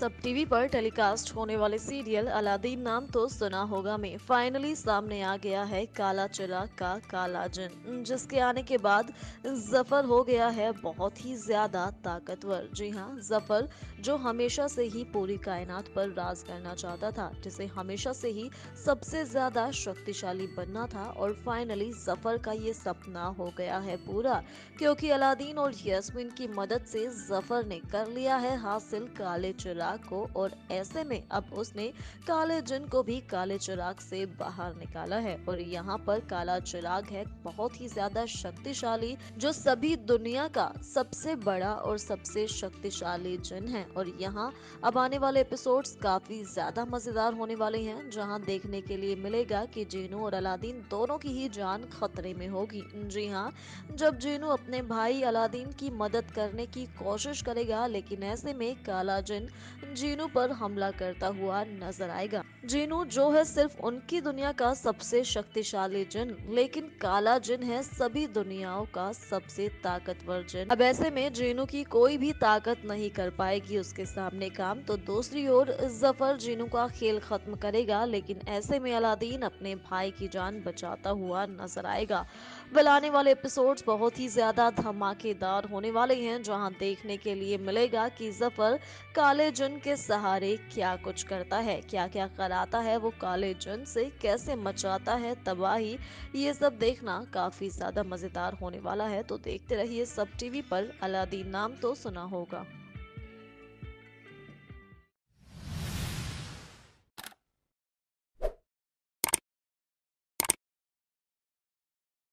सब टीवी पर टेलीकास्ट होने वाले सीरियल अलादीन नाम तो सुना होगा में फाइनली सामने आ गया है काला चिराग का काला जिन, जिसके आने के बाद जफर हो गया है बहुत ही ज्यादा ताकतवर। जी हाँ, जफर जो हमेशा से ही पूरी कायनात पर राज करना चाहता था, जिसे हमेशा से ही सबसे ज्यादा शक्तिशाली बनना था, और फाइनली जफर का ये सपना हो गया है पूरा, क्योंकि अलादीन और यस्मिन की मदद से जफर ने कर लिया है हासिल काले चिराग को। और ऐसे में अब उसने काले जिन को भी काले चिराग से बाहर निकाला है। और यहाँ पर काला चिराग है बहुत ही ज्यादा शक्तिशाली, जो सभी दुनिया का सबसे बड़ा और सबसे शक्तिशाली जिन है। और यहाँ अब आने वाले एपिसोड्स काफी ज्यादा मजेदार होने वाले हैं, जहाँ देखने के लिए मिलेगा कि जीनू और अलादीन दोनों की ही जान खतरे में होगी। जी हाँ, जब जीनू अपने भाई अलादीन की मदद करने की कोशिश करेगा, लेकिन ऐसे में काला जिन जीनू पर हमला करता हुआ नजर आएगा। जीनू जो है सिर्फ उनकी दुनिया का सबसे शक्तिशाली जिन, लेकिन काला जिन है सभी दुनियाओं का सबसे ताकतवर जिन। अब ऐसे में जीनू की कोई भी ताकत नहीं कर पाएगी उसके सामने काम। तो दूसरी ओर जफर जीनू का खेल खत्म करेगा, लेकिन ऐसे में अलादीन अपने भाई की जान बचाता हुआ नजर आएगा। आने वाले एपिसोड्स बहुत ही ज्यादा धमाकेदार होने वाले हैं, जहां देखने के लिए मिलेगा कि जफर काले जिन के सहारे क्या कुछ करता है, क्या क्या कराता है वो काले जिन से, कैसे मचाता है तबाही। ये सब देखना काफी ज्यादा मजेदार होने वाला है। तो देखते रहिए सब टीवी पर। अलादीन नाम तो सुना होगा।